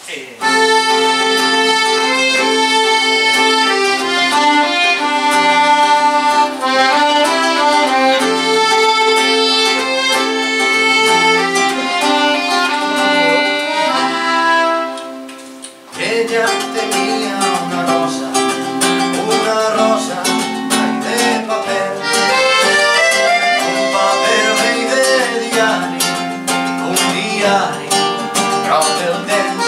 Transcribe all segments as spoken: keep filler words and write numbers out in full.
Ella tenía una rosa, una rosa ay, de papel, un papel rey de diario, un diario propio del temps.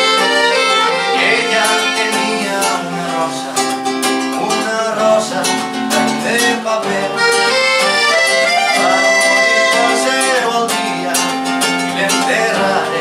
Ella tenía una rosa, una rosa ay, de papel, va a morir qualsevol dia i l'enterraré.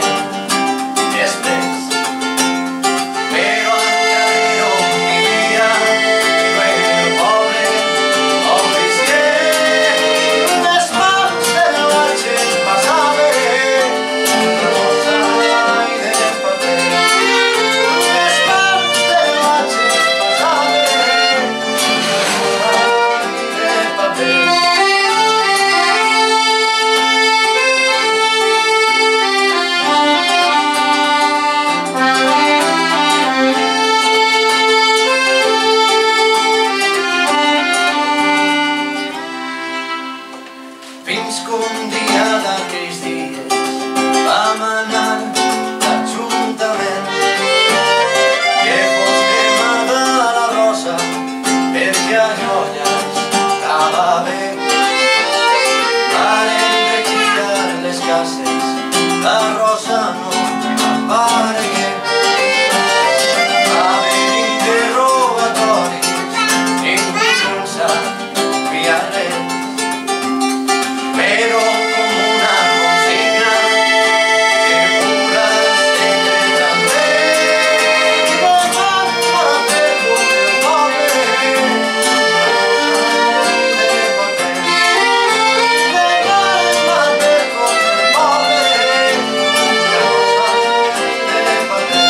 Fins que un dia d'aquells dies vam anar l'Ajuntament que fos cremada la rosa perquè allò ja estava bé. Varen retirar les cases, la rosa no aparegué. Va haver interrogatoris, ningú no sabia res. Pero como una consigna segura secretamente vamos a hacer con el pobre de papel, vamos a hacer con el pobre de papel.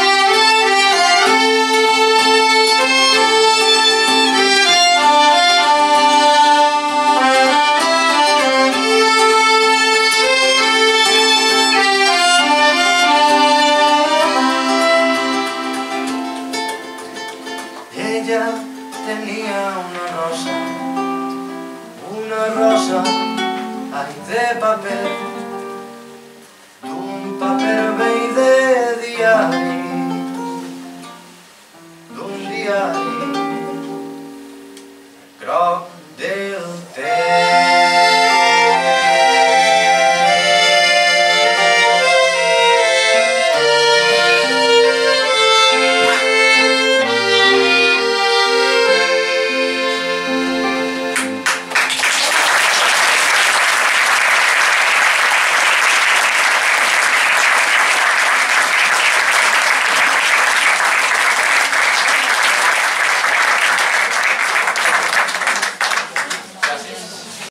Ella tenía una rosa, una rosa ay, de papel.